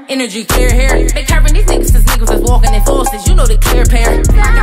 Energy clear hair. They curving these niggas since niggas was walking in forces. You know the clear pair.